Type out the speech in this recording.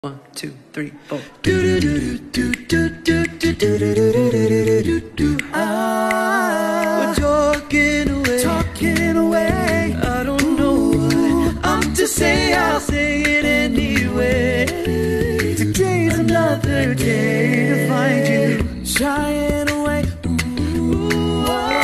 1, 2, 3, 4. We're talking away. I don't know what I'm to say. I'll say it anyway. Today's another day to find you shining away. Ooh,